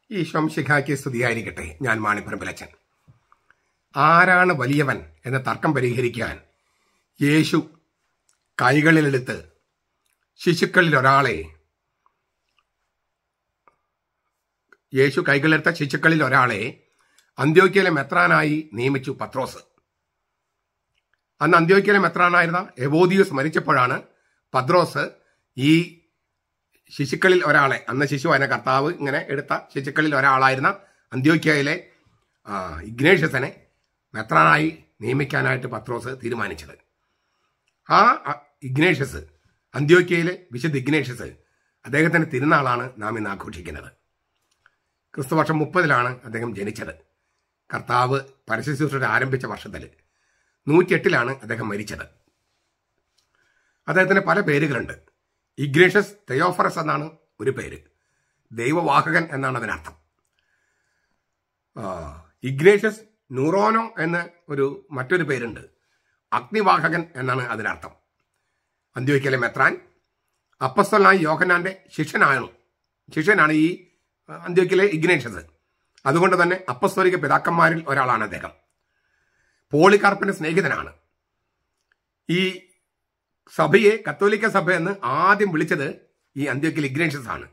ഈ ശംശിഖായ്ക്ക് സ്തുതിയായിരിക്കട്ടെ. ഞാൻ മാണിപ്പറമ്പിലച്ചൻ. ആരാണ് വലിയവൻ എന്ന തർക്കം പരിഹരിക്കാൻ യേശു കൈകളിലെടുത്ത് ശിശുക്കളിൽ ഒരാളെ അന്ത്യോക്യയിലെ മെത്രാനായി നിയമിച്ചു പത്രോസ്. അന്ന് അന്ത്യോക്യയിലെ മെത്രാനായിരുന്ന എവോദിയൂസ് മരിച്ചപ്പോഴാണ് പത്രോസ് ഈ ശിശുക്കളിൽ ഒരാളെ, അന്ന് ശിശുവായ കർത്താവ് ഇങ്ങനെ എടുത്ത ശിശുക്കളിൽ ഒരാളായിരുന്ന അന്ത്യോക്യയിലെ ഇഗ്നേഷ്യസിനെ മെത്രാനായി നിയമിക്കാനായിട്ട് പത്രോസ് തീരുമാനിച്ചത്. ആ ഇഗ്നേഷ്യസ്, അന്ത്യോക്യയിലെ വിശുദ്ധ ഇഗ്നേഷ്യസ്, അദ്ദേഹത്തിന്റെ തിരുനാളാണ് നാം ഇന്ന് ആഘോഷിക്കുന്നത്. ക്രിസ്തുവർഷം 30 അദ്ദേഹം ജനിച്ചത്. കർത്താവ് പരസ്യശുശ്രൂഷ ആരംഭിച്ച വർഷത്തിൽ 108 അദ്ദേഹം മരിച്ചത്. അദ്ദേഹത്തിന് പല പേരുകളുണ്ട്. ഇഗ്നേഷ്യസ് തെയോഫറസ് എന്നാണ് ഒരു പേര്. ദൈവവാഹകൻ എന്നാണ് അതിനർത്ഥം. ഇഗ്നേഷ്യസ് ന്യൂറോനോ എന്ന് മറ്റൊരു പേരുണ്ട്. അഗ്നിവാഹകൻ എന്നാണ് അതിനർത്ഥം. അന്ത്യോക്യയിലെ മെത്രാൻ അപ്പസ്തലനായ യോഹന്നാന്റെ ശിഷ്യനാണ് ഈ അന്ത്യോക്യയിലെ ഇഗ്നേഷ്യസ്. അതുകൊണ്ട് തന്നെ അപ്പസ്തോലിക പിതാക്കന്മാരിൽ ഒരാളാണ് അദ്ദേഹം. പോളികാർപ്പിന്റെ സ്നേഹിതനാണ്. ഈ സഭയെ കത്തോലിക്ക സഭ എന്ന് ആദ്യം വിളിച്ചത് ഈ അന്ത്യോക്യയിലെ ഇഗ്നേഷ്യസ് ആണ്.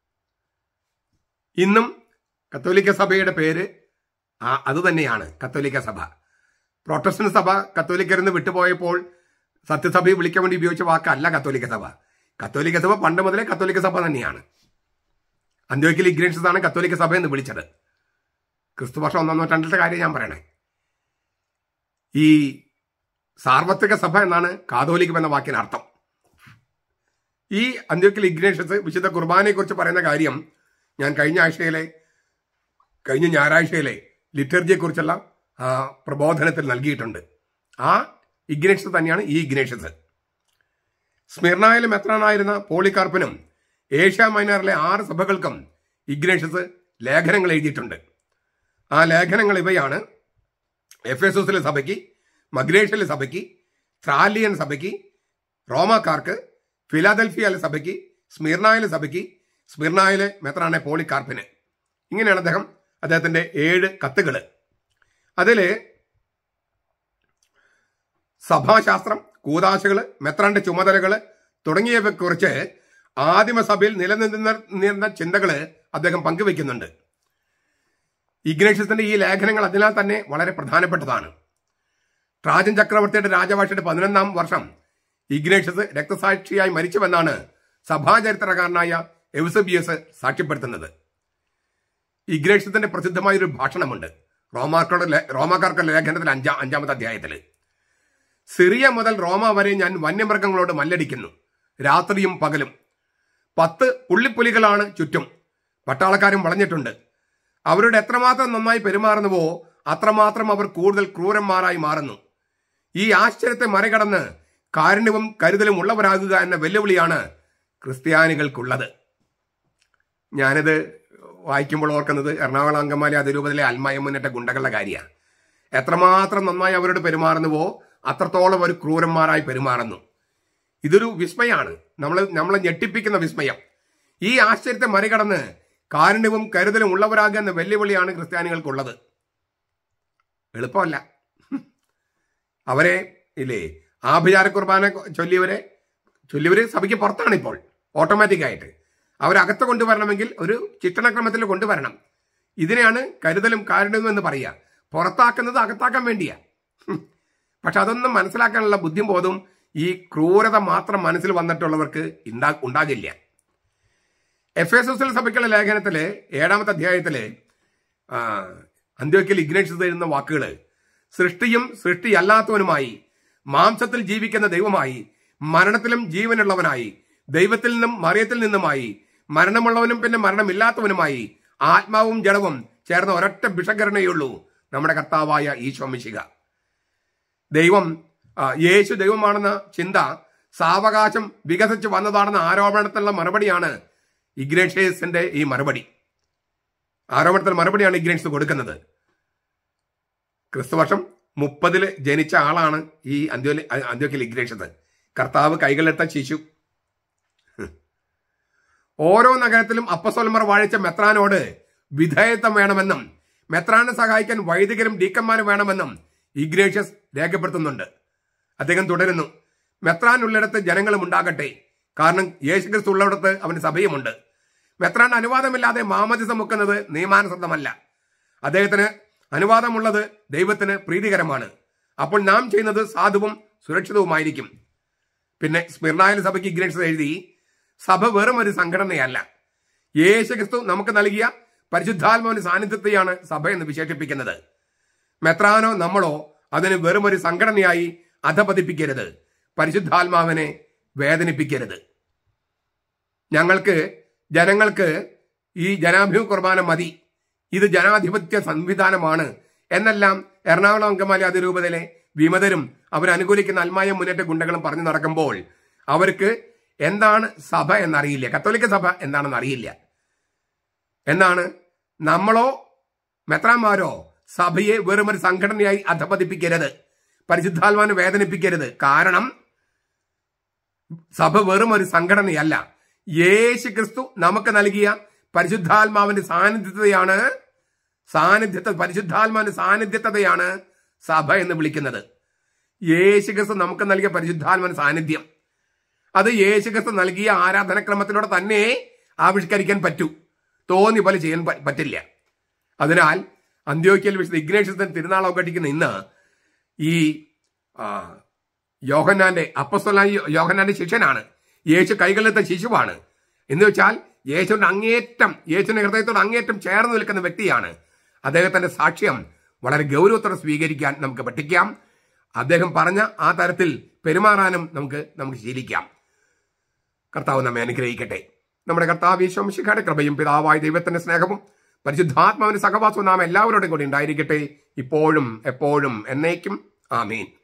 ഇന്നും കത്തോലിക്ക സഭയുടെ പേര് അതുതന്നെയാണ്, കത്തോലിക്ക സഭ. പ്രൊട്ടസ്റ്റന്റ് സഭ കത്തോലിക്കരെന്ന് വിട്ടുപോയപ്പോൾ സത്യസഭയെ വിളിക്കാൻ വേണ്ടി ഉപയോഗിച്ച വാക്കല്ല കത്തോലിക്ക സഭ. കത്തോലിക്ക സഭ പണ്ട് മുതലേ കത്തോലിക്ക സഭ തന്നെയാണ്. അന്ത്യോക്യയിലെ ഇഗ്നേഷ്യസ് ആണ് കത്തോലിക്ക സഭ എന്ന് വിളിച്ചത്. ക്രിസ്തുവർഷം 1-ാം നൂറ്റാണ്ടിലത്തെ കാര്യം ഞാൻ പറയണേ. ഈ സാർവത്രിക സഭ എന്നാണ് കാതോലികം എന്ന വാക്കിന് അർത്ഥം. ഈ അന്ത്യോക്യയിലെ ഇഗ്നേഷ്യസ് വിശുദ്ധ കുർബാനയെ കുറിച്ച് പറയുന്ന കാര്യം ഞാൻ കഴിഞ്ഞ ഞായറാഴ്ചയിലെ ലിറ്റർജിയെ കുറിച്ചുള്ള പ്രബോധനത്തിൽ നൽകിയിട്ടുണ്ട്. ആ ഇഗ്നേഷ്യസ് തന്നെയാണ് ഈ ഇഗ്നേഷ്യസ്. സ്മിർനായിലെ മെത്രാനായിരുന്ന പോളികാർപ്പിനും ഏഷ്യ മൈനറിലെ 6 സഭകൾക്കും ഇഗ്നേഷ്യസ് ലേഖനങ്ങൾ എഴുതിയിട്ടുണ്ട്. ആ ലേഖനങ്ങൾ ഇവയാണ്: എഫേസോസിലെ സഭയ്ക്ക്, മഗ്രേഷ്യയിലെ സഭയ്ക്ക്, ത്രാലിയൻ സഭയ്ക്ക്, റോമാക്കാർക്ക്, ഫിലാദൽഫിയയിലെ സഭയ്ക്ക്, സ്മിർനായിലെ സഭയ്ക്ക്, സ്മിർനായിലെ മെത്രാനെ പോളികാർപ്പിന്. ഇങ്ങനെയാണ് അദ്ദേഹത്തിന്റെ 7 കത്തുകൾ. അതില് സഭാശാസ്ത്രം, കൂദാശകള്, മെത്രാന്റെ ചുമതലകള് തുടങ്ങിയവയെക്കുറിച്ച് ആദിമസഭയിൽ നിലനിന്നിരുന്ന ചിന്തകള് അദ്ദേഹം പങ്കുവെക്കുന്നുണ്ട്. ഇഗ്നേഷ്യസിന്റെ ഈ ലേഖനങ്ങൾ അതിനാൽ തന്നെ വളരെ പ്രധാനപ്പെട്ടതാണ്. ട്രാജൻ ചക്രവർത്തിയുടെ രാജവാഴ്ചയുടെ 11-ാം വർഷം ഇഗ്നേഷ്യസ് രക്തസാക്ഷിയായി മരിച്ചുവെന്നാണ് സഭാചരിത്രകാരനായ എവ്സബിയസ് സാക്ഷ്യപ്പെടുത്തുന്നത്. ഇഗ്നേഷ്യസിന്റെ പ്രസിദ്ധമായൊരു ഭാഷണമുണ്ട് റോമാക്കാർക്കുള്ള ലേഖനത്തിൽ 5-ാമത്തെ അധ്യായത്തിൽ. സിറിയ മുതൽ റോമ വരെ ഞാൻ വന്യമൃഗങ്ങളോട് മല്ലടിക്കുന്നു, രാത്രിയും പകലും. 10 പുള്ളിപ്പുലികളാണ് ചുറ്റും. പട്ടാളക്കാരും വളഞ്ഞിട്ടുണ്ട്. അവരുടെ എത്രമാത്രം നന്നായി പെരുമാറുന്നുവോ അത്രമാത്രം അവർ കൂടുതൽ ക്രൂരന്മാരായി മാറുന്നു. ഈ ആശ്ചര്യത്തെ മറികടന്ന് കാരുണ്യവും കരുതലും ഉള്ളവരാകുക എന്ന വെല്ലുവിളിയാണ് ക്രിസ്ത്യാനികൾക്കുള്ളത്. ഞാനിത് വായിക്കുമ്പോൾ ഓർക്കുന്നത് എറണാകുളം അങ്കമാലി അതിരൂപതയിലെ അൽമായ മുന്നേറ്റ ഗുണ്ടകളുടെ കാര്യമാണ്. എത്രമാത്രം നന്നായി അവരോട് പെരുമാറുന്നുവോ അത്രത്തോളം അവർ ക്രൂരന്മാരായി പെരുമാറുന്നു. ഇതൊരു വിസ്മയാണ്, നമ്മളെ ഞെട്ടിപ്പിക്കുന്ന വിസ്മയം. ഈ ആശ്ചര്യത്തെ മറികടന്ന് കാരുണ്യവും കരുതലും ഉള്ളവരാകുക എന്ന വെല്ലുവിളിയാണ് ക്രിസ്ത്യാനികൾക്കുള്ളത്. എളുപ്പമല്ല. അവരെ ആഭിചാര കുർബാന ചൊല്ലിയവര് സഭയ്ക്ക് പുറത്താണ് ഇപ്പോൾ ഓട്ടോമാറ്റിക്കായിട്ട്. അവരകത്ത് കൊണ്ടുവരണമെങ്കിൽ ഒരു ചിട്ടണക്രമത്തിൽ കൊണ്ടുവരണം. ഇതിനെയാണ് കരുതലും കാരുണ്യവും എന്ന് പറയുക. പുറത്താക്കുന്നത് അകത്താക്കാൻ വേണ്ടിയാ. പക്ഷെ അതൊന്നും മനസ്സിലാക്കാനുള്ള ബുദ്ധിയും ബോധവും ഈ ക്രൂരത മാത്രം മനസ്സിൽ വന്നിട്ടുള്ളവർക്ക് ഉണ്ടാകില്ല. എഫേസോസിലെ സഭയ്ക്കുള്ള ലേഖനത്തില് 7-ാമത്തെ അധ്യായത്തില് അന്ത്യോക്യയിൽ ഇഗ്നേഷ്യസ് എഴുതുന്ന വാക്കുകള്: സൃഷ്ടിയും സൃഷ്ടിയല്ലാത്തവനുമായി, മാംസത്തിൽ ജീവിക്കുന്ന ദൈവമായി, മരണത്തിലും ജീവനുള്ളവനായി, ദൈവത്തിൽ നിന്നും മറിയത്തിൽ നിന്നുമായി, മരണമുള്ളവനും പിന്നെ മരണമില്ലാത്തവനുമായി, ആത്മാവും ജഡവും ചേർന്ന ഒരൊറ്റ ഭിഷകരണയുള്ളൂ, നമ്മുടെ കർത്താവായ ഈശോ മിശിഹ. യേശു ദൈവമാണെന്ന ചിന്ത സാവകാശം വികസിച്ച് വന്നതാണെന്ന ആരോപണത്തിനുള്ള മറുപടിയാണ് ഇഗ്നേഷ്യസിന്റെ ഈ മറുപടി. ആരോപണത്തിന് മറുപടിയാണ് ഇഗ്നേഷ്യസ് കൊടുക്കുന്നത്. ക്രിസ്തുവർഷം 30 ജനിച്ച ആളാണ് ഈ അന്ത്യോക്യയിലെ ഇഗ്നേഷ്യസ്. കർത്താവ് കൈകളിലെടുത്ത ശിശു. ഓരോ നഗരത്തിലും അപ്പസ്തോലന്മാർ വാഴിച്ച മെത്രാനോട് വിധേയത്വം വേണമെന്നും മെത്രാനെ സഹായിക്കാൻ വൈദികരും ഡീക്കന്മാരും വേണമെന്നും ഇഗ്നേഷ്യസ് രേഖപ്പെടുത്തുന്നുണ്ട്. അദ്ദേഹം തുടരുന്നു, മെത്രാൻ ഉള്ളിടത്ത് ജനങ്ങളും ഉണ്ടാകട്ടെ, കാരണം യേശുക്രിസ്തു ഉള്ളിടത്ത് അവന് സഭയുമുണ്ട്. മെത്രാൻ അനുവാദമില്ലാതെ മാമോദിസ മുക്കുന്നത് നിയമാനുസൃതമല്ല. അദ്ദേഹത്തിന് അനുവാദമുള്ളത് ദൈവത്തിന് പ്രീതികരമാണ്. അപ്പോൾ നാം ചെയ്യുന്നത് സാധുവും സുരക്ഷിതവുമായിരിക്കും. പിന്നെ സ്മിർനായിലെ സഭയ്ക്ക് ഇഗ്നേഷ്യസ് എഴുതി, സഭ വെറും ഒരു സംഘടനയല്ല. യേശുക്രിസ്തു നമുക്ക് നൽകിയ പരിശുദ്ധാത്മാവിന്റെ സാന്നിധ്യത്തെയാണ് സഭ എന്ന് വിശേഷിപ്പിക്കുന്നത്. മെത്രാനോ നമ്മളോ അതിന് വെറും ഒരു സംഘടനയായി അധപതിപ്പിക്കരുത്. പരിശുദ്ധാത്മാവിനെ വേദനിപ്പിക്കരുത്. ജനങ്ങൾക്ക് ഈ ജനാഭിമുഖ കുർബാന മതി, ഇത് ജനാധിപത്യ സംവിധാനമാണ് എന്നെല്ലാം എറണാകുളം അങ്കമാലി അതിരൂപതയിലെ വിമതരും അവരനുകൂലിക്കുന്ന അൽമായ മുന്നേറ്റ ഗുണ്ടകളും പറഞ്ഞു നടക്കുമ്പോൾ അവർക്ക് എന്താണ് സഭ എന്നറിയില്ല, കത്തോലിക്ക സഭ എന്താണെന്ന് അറിയില്ല. എന്നാണ് നമ്മളോ മെത്രാന്മാരോ സഭയെ വെറും ഒരു സംഘടനയായി അധപതിപ്പിക്കരുത്, പരിശുദ്ധാത്മാവിനെ വേദനിപ്പിക്കരുത്. കാരണം സഭ വെറും ഒരു സംഘടനയല്ല. യേശുക്രിസ്തു നമുക്ക് നൽകിയ പരിശുദ്ധാത്മാവിന്റെ പരിശുദ്ധാത്മാവിന്റെ സാന്നിധ്യത്തെയാണ് സഭ എന്ന് വിളിക്കുന്നത്. യേശുക്രിസ്തു നമുക്ക് നൽകിയ പരിശുദ്ധാത്മാവിന്റെ സാന്നിധ്യം അത് യേശുക്രിസ്തു നൽകിയ ആരാധനക്രമത്തിലൂടെ തന്നെ ആവിഷ്കരിക്കാൻ പറ്റൂ, തോന്നി പോലെ ചെയ്യാൻ പറ്റില്ല. അതിനാൽ അന്ത്യോക്യയിൽ വിശുദ്ധ ഇഗ്നേഷ്യസിന്റെ തിരുനാൾ ആഘോഷിക്കുന്ന ഇന്ന് ഈ അപ്പോസ്തലനായ യോഹന്നാന്റെ ശിഷ്യനാണ്. യേശു കൈകളിലെത്ത ശിശുവാണ്. എന്ന് വെച്ചാൽ യേശുവിന്റെ ഹൃദയത്തോട് അങ്ങേറ്റം ചേർന്ന് നിൽക്കുന്ന വ്യക്തിയാണ്. അദ്ദേഹത്തിന്റെ സാക്ഷ്യം വളരെ ഗൗരവത്തോടെ സ്വീകരിക്കാൻ നമുക്ക് പഠിക്കാം. അദ്ദേഹം പറഞ്ഞ ആ തരത്തിൽ പെരുമാറാനും നമുക്ക് ശീലിക്കാം. കർത്താവ് നമ്മെ അനുഗ്രഹിക്കട്ടെ. നമ്മുടെ കർത്താവ് യേശു മിശിഹായുടെ കൃപയും പിതാവായ ദൈവത്തിന്റെ സ്നേഹവും പരിശുദ്ധാത്മാവിന്റെ സഹവാസവും നാം എല്ലാവരോടും കൂടി ഉണ്ടായിരിക്കട്ടെ, ഇപ്പോഴും എപ്പോഴും എന്നേക്കും. ആമീൻ.